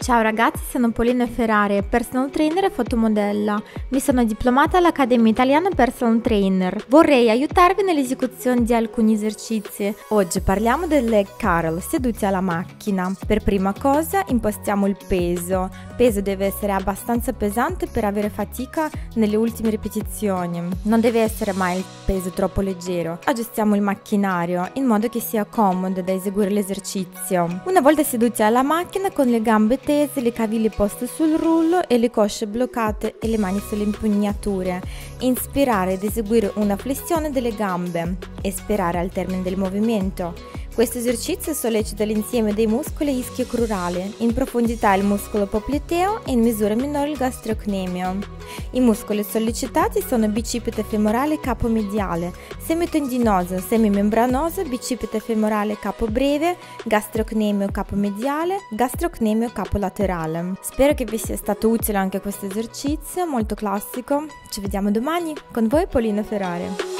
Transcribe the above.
Ciao ragazzi, sono Polina Ferrari, personal trainer e fotomodella. Mi sono diplomata all'Accademia Italiana Personal Trainer. Vorrei aiutarvi nell'esecuzione di alcuni esercizi. Oggi parliamo del leg curl seduti alla macchina. Per prima cosa impostiamo il peso. Il peso deve essere abbastanza pesante per avere fatica nelle ultime ripetizioni. Non deve essere mai il peso troppo leggero. Aggiustiamo il macchinario in modo che sia comodo da eseguire l'esercizio. Una volta seduti alla macchina con le gambe tese, le caviglie poste sul rullo e le cosce bloccate e le mani sulle impugnature. Inspirare ed eseguire una flessione delle gambe. Espirare al termine del movimento. Questo esercizio sollecita l'insieme dei muscoli ischio-crurale, in profondità il muscolo popliteo e in misura minore il gastrocnemio. I muscoli sollecitati sono bicipite femorale e capo mediale, semitendinoso, semimembranoso, bicipite femorale capo breve, gastrocnemio capo mediale, gastrocnemio capo laterale. Spero che vi sia stato utile anche questo esercizio, molto classico. Ci vediamo domani, con voi Polina Ferrari.